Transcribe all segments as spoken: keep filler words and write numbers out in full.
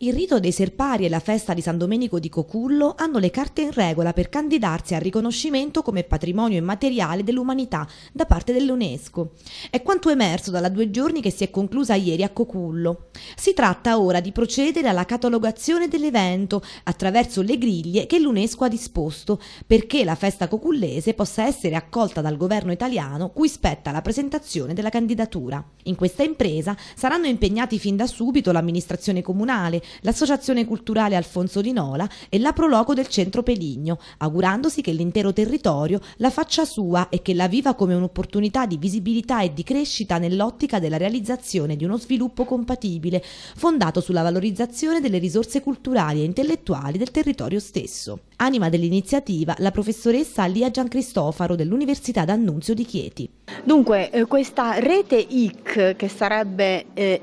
Il rito dei Serpari e la festa di San Domenico di Cocullo hanno le carte in regola per candidarsi al riconoscimento come patrimonio immateriale dell'umanità da parte dell'UNESCO. È quanto emerso dalla due giorni che si è conclusa ieri a Cocullo. Si tratta ora di procedere alla catalogazione dell'evento attraverso le griglie che l'UNESCO ha disposto perché la festa cocullese possa essere accolta dal governo italiano, cui spetta la presentazione della candidatura. In questa impresa saranno impegnati fin da subito l'amministrazione comunale, l'Associazione Culturale Alfonso Di Nola e la Proloco del Centro Peligno, augurandosi che l'intero territorio la faccia sua e che la viva come un'opportunità di visibilità e di crescita nell'ottica della realizzazione di uno sviluppo compatibile, fondato sulla valorizzazione delle risorse culturali e intellettuali del territorio stesso. Anima dell'iniziativa la professoressa Lia Giancristofaro dell'Università D'Annunzio di Chieti. Dunque, eh, questa rete I C, che sarebbe eh,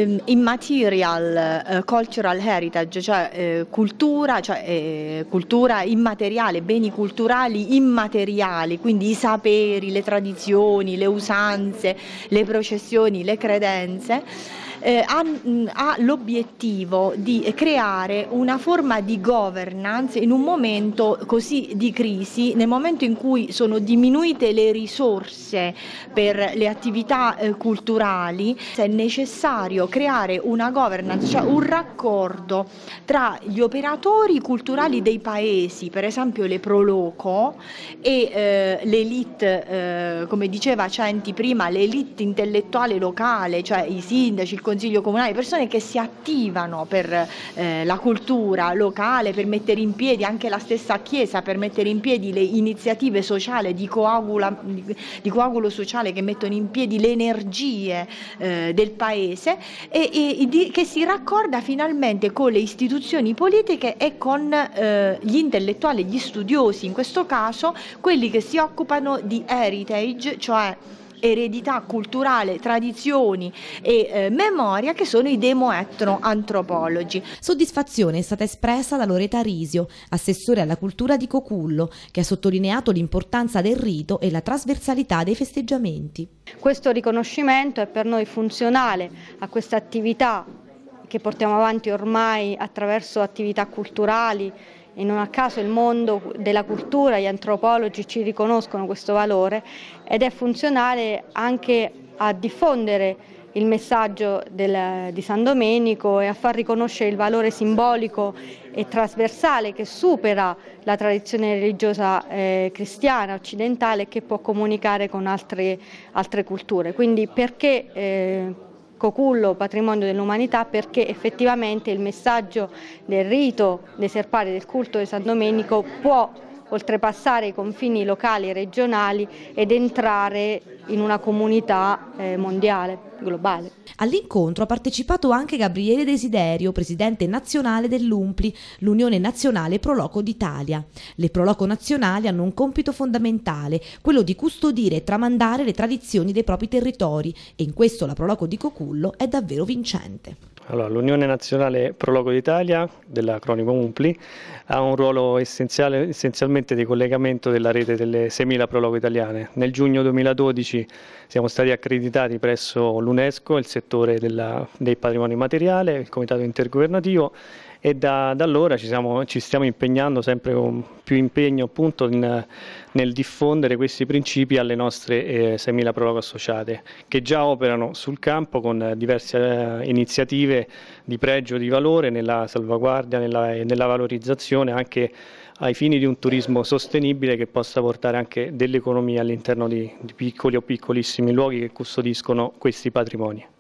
Immaterial eh, Cultural Heritage, cioè eh, cultura, cioè eh, cultura immateriale, beni culturali immateriali, quindi i saperi, le tradizioni, le usanze, le processioni, le credenze, Eh, ha, ha l'obiettivo di creare una forma di governance in un momento così di crisi, nel momento in cui sono diminuite le risorse per le attività eh, culturali. È necessario creare una governance, cioè un raccordo tra gli operatori culturali dei paesi, per esempio le Proloco, e eh, l'elite, eh, come diceva Centi prima, l'elite intellettuale locale, cioè i sindaci, il Consiglio Comunale, persone che si attivano per eh, la cultura locale, per mettere in piedi, anche la stessa Chiesa, per mettere in piedi le iniziative sociali di, coagula, di, di coagulo sociale che mettono in piedi le energie eh, del paese e, e di, che si raccorda finalmente con le istituzioni politiche e con eh, gli intellettuali, gli studiosi, in questo caso quelli che si occupano di heritage, cioè eredità culturale, tradizioni e eh, memoria, che sono i demo-etno-antropologi. Soddisfazione è stata espressa da Loreta Risio, assessore alla cultura di Cocullo, che ha sottolineato l'importanza del rito e la trasversalità dei festeggiamenti. Questo riconoscimento è per noi funzionale a questa attività che portiamo avanti ormai attraverso attività culturali. E non a caso il mondo della cultura, gli antropologi ci riconoscono questo valore, ed è funzionale anche a diffondere il messaggio del, di San Domenico e a far riconoscere il valore simbolico e trasversale che supera la tradizione religiosa eh, cristiana occidentale e che può comunicare con altre, altre culture. Quindi perché eh, Cocullo, patrimonio dell'umanità? Perché effettivamente il messaggio del rito dei Serpari, del culto di San Domenico, può oltrepassare i confini locali e regionali ed entrare in una comunità eh, mondiale, globale. All'incontro ha partecipato anche Gabriele Desiderio, presidente nazionale dell'U N P L I, l'Unione Nazionale Proloco d'Italia. Le Proloco nazionali hanno un compito fondamentale, quello di custodire e tramandare le tradizioni dei propri territori, e in questo la Proloco di Cocullo è davvero vincente. Allora, l'Unione Nazionale Proloco d'Italia, dell'acronimo U N P L I, ha un ruolo essenziale, essenzialmente di collegamento della rete delle seimila Proloco italiane. Nel giugno duemiladodici siamo stati accreditati presso l'UNESCO, il settore della, dei patrimoni immateriali, il Comitato Intergovernativo, e da, da allora ci, siamo, ci stiamo impegnando sempre con più impegno appunto in, nel diffondere questi principi alle nostre eh, seimila Proloco associate, che già operano sul campo con diverse eh, iniziative di pregio di valore nella salvaguardia e nella, nella valorizzazione, anche ai fini di un turismo sostenibile che possa portare anche dell'economia all'interno di, di piccoli o piccolissimi luoghi che custodiscono questi patrimoni.